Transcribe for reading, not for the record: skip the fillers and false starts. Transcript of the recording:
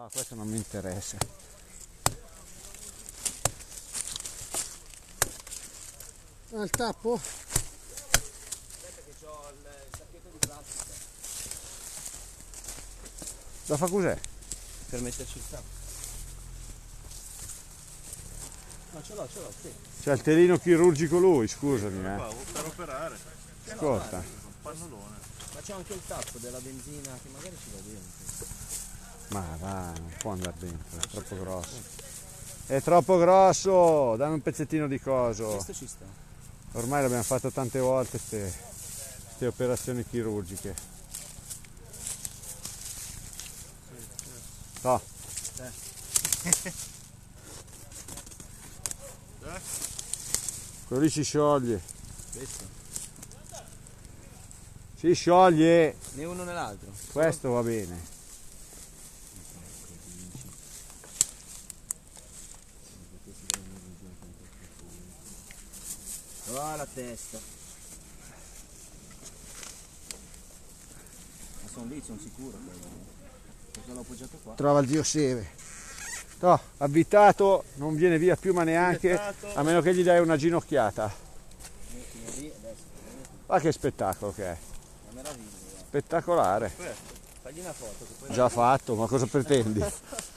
Ah, questo non mi interessa. Ah, il tappo? Aspetta che ho il sacchetto di plastica Da fa cos'è? per metterci il tappo. No, ce l'ho, sì. C'è il telino chirurgico lui, scusami, Per operare. Ascolta. Un pannolone. Ma c'è anche il tappo della benzina che magari ci va dentro. Ma va, non può andare dentro, è troppo grosso. È troppo grosso, dammi un pezzettino di coso. Questo ci sta. Ormai l'abbiamo fatto tante volte queste operazioni chirurgiche. No. Quello lì si scioglie. Questo? Si scioglie. Né uno né l'altro. Questo va bene. Oh, la testa. Ma sono lì, sono sicuro. Perché l'ho appoggiato qua. Trova il dio Seve. No, avvitato, non viene via più ma neanche, a meno che gli dai una ginocchiata. Mettilo lì adesso. Ma che spettacolo che è. Una meraviglia. Spettacolare. Fagli una foto che poi Già fatto, ma cosa pretendi?